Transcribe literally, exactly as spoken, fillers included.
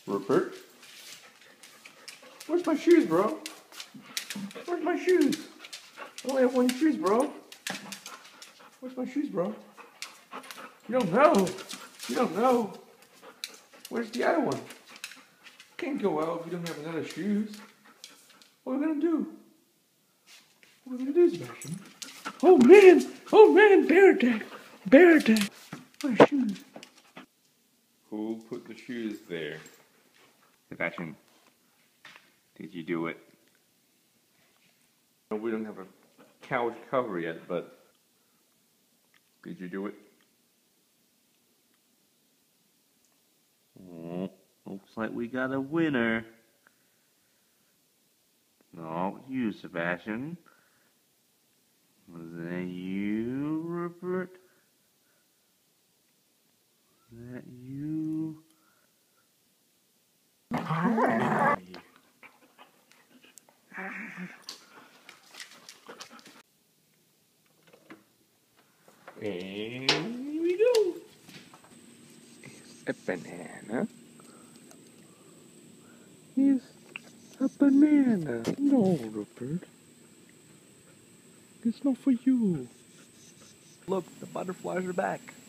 Rupert? Where's my shoes, bro? Where's my shoes? I only have one shoes, bro. Where's my shoes, bro? You don't know. You don't know. Where's the other one? Can't go out if you don't have another shoes. What are we gonna do? What are we gonna do, Sebastian? Oh man! Oh man! Bear attack! Bear attack! My shoes. Who put the shoes there? Sebastian, did you do it? We don't have a couch cover yet, but did you do it? Oh, looks like we got a winner. No, you, Sebastian. Was that you, Rupert? Was that you? And here we go. It's a banana. It's a banana. No, Rupert. It's not for you. Look, the butterflies are back.